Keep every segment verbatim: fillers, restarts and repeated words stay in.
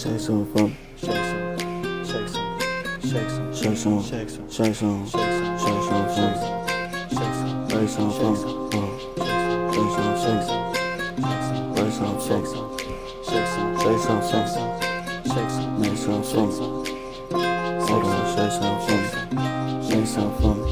Shake some for me. Shake some. Shake some. Shake some. Shake some. Shake some. Shake some. Shake some. Shake some for me. Shake some. Shake some for me. Shake some. Shake some. Shake some. Shake some. Shake some. Shake some for me. Shake some. Make some for me. Hold on, shake some for me. Make some for me.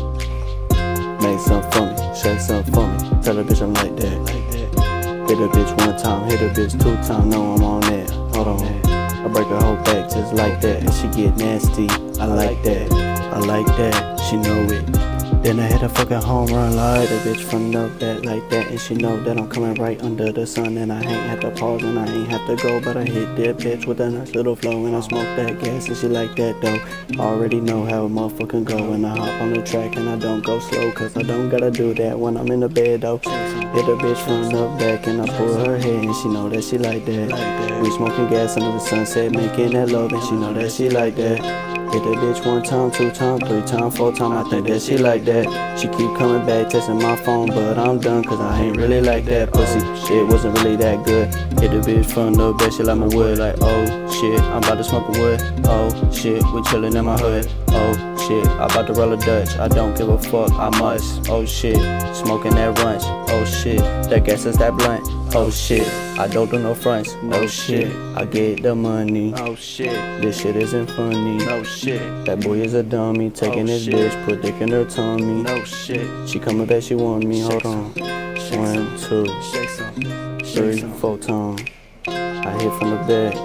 Make some for me. Shake some for me. Tell a bitch I'm like that. Hit a bitch one time, hit a bitch two times. Know I'm on that. Hold on. I break her whole back just like that. And she get nasty. I like that. I like that. She know it. Then I hit a fucking home run like the bitch from the back like that. And she know that I'm coming right under the sun. And I ain't have to pause and I ain't have to go. But I hit that bitch with a nice little flow. And I smoke that gas and she like that though. I already know how a motherfucking go. And I hop on the track and I don't go slow. Cause I don't gotta do that when I'm in the bed though. Hit a bitch from the back and I pull her head. And she know that she like that. We smoking gas under the sunset, making that love. And she know that she like that. Hit that bitch one time, two time, three time, four time. I think that she like that. She keep coming back, testing my phone, but I'm done cause I ain't really like that pussy. Shit wasn't really that good. Hit the bitch from the back, she like my wood. Like, oh shit, I'm about to smoke a wood. Oh shit, we chillin' in my hood. Oh shit, I about to roll a Dutch. I don't give a fuck, I must. Oh shit, smoking that runch. Oh shit, that gas is that blunt. Oh shit, I don't do no fronts. No shit, I get the money. Oh shit, this shit isn't funny. no shit, That boy is a dummy, taking Oh, his shit. bitch, put dick in her tummy. no shit. She coming back, she want me, hold on. Shake One, some. two, Shake some. Shake three, some. four times. I hit from the back.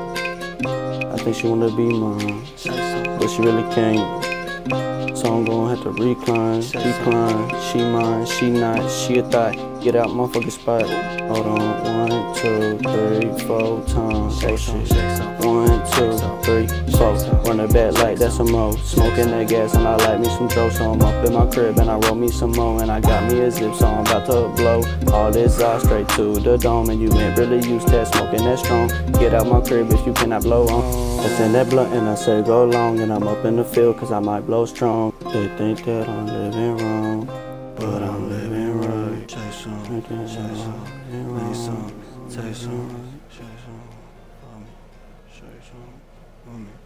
I think she wanna be mine, Shake some. but she really can't. So I'm gonna have to recline, decline. She mine, she not, she a thought. Get out my fucking spot. Hold on, one, two, three, four times. Oh Shake some. shit. Shake some. One, two, three, four. Run it back like that's a mo. Smoking that gas and I like me some Joe. So I'm up in my crib and I roll me some more. And I got me a zip so I'm about to blow all this out straight to the dome. And you ain't really used to that smoking that strong. Get out my crib if you cannot blow on. I send that blunt and I say go long. And I'm up in the field cause I might blow strong. They think that I'm living wrong, but I'm living right. Shake some. Shake some. Make some. Take some. Shake some. For me. Shake some. For me.